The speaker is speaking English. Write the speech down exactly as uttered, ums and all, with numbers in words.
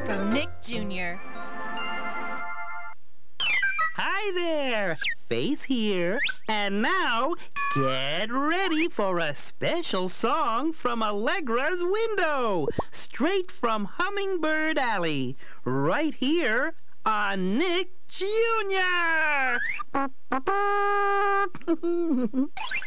from Nick Junior Hi there, Face here, and now get ready for a special song from Allegra's window, straight from Hummingbird Alley, right here on Nick Junior